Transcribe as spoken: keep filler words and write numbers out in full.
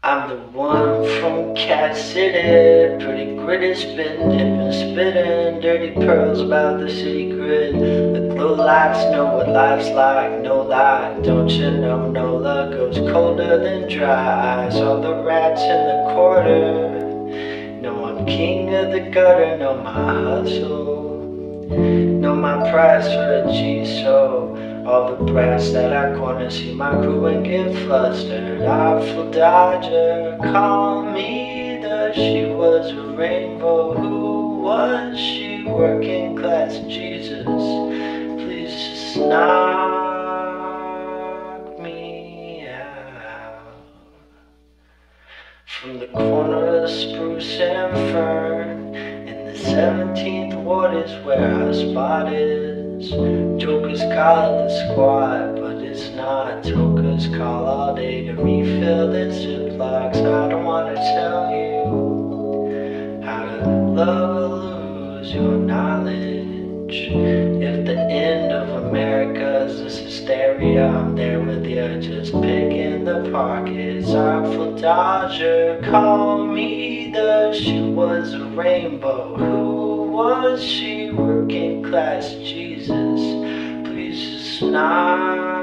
I'm the one from Cat City, pretty gritty, spittin', dippin', spittin', dirty pearls about the city grid. The glow lights know what life's like, no lie, don't you know? No love goes colder than dry ice. All the rats in the quarter know I'm king of the gutter, know my hustle, know my price for the G, so all the brats that I corner see my crew and get flustered. Artful dodger, call me the she was a rainbow. Who was she? Working class Jesus, please just knock me out. From the corner of Spruce and Fern in the seventeenth ward is where our spot is. Jokers call it the squad, but it's not. Tokers call all day to refill their ziplocs. I don't want to tell you how to love or lose your knowledge. If the end of America is this hysteria, I'm there with you, just picking the pockets. Artful dodger, call me the she was a rainbow. Who was she? Working class Jesus, please just not